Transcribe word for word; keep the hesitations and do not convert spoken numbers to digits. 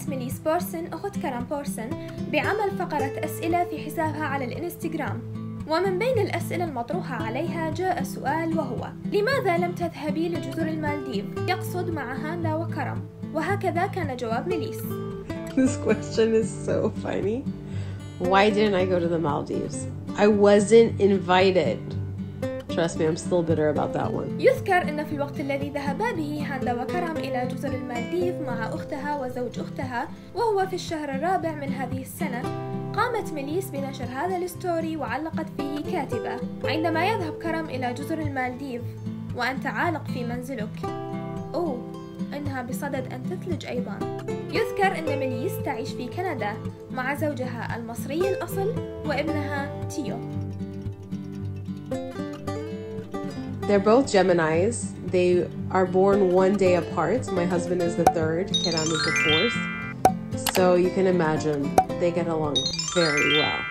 قامت ميليس بورسن أخت كرم بورسن بعمل فقرة أسئلة في حسابها على الإنستغرام، ومن بين الأسئلة المطروحة عليها جاء سؤال وهو: لماذا لم تذهبي لجزر المالديف؟ يقصد مع هاندا وكرم، وهكذا كان جواب ميليس. This question is so funny. Why didn't I go to the Maldives? I wasn't invited. Trust me, I'm still bitter about that one. يذكر أن في الوقت الذي ذهبا به هاندا وكرم إلى جزر المالديف مع أختها وزوج أختها، وهو في الشهر الرابع من هذه السنة، قامت ميليس بنشر هذا الستوري وعلقت فيه كاتبة: عندما يذهب كرم إلى جزر المالديف وأنت عالق في منزلك، أوه إنها بصدد أن تثلج أيضا. يذكر أن ميليس تعيش في كندا مع زوجها المصري الأصل وابنها تيو. They're both Geminis. They are born one day apart. My husband is the third, Keram is the fourth. So you can imagine they get along very well.